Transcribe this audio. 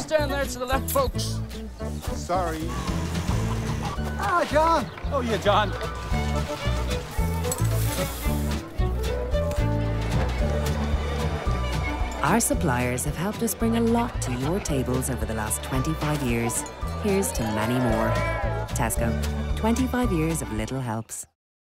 Just down there to the left, folks. Sorry. Ah, John. Oh, yeah, John. Our suppliers have helped us bring a lot to your tables over the last 25 years. Here's to many more. Tesco, 25 years of little helps.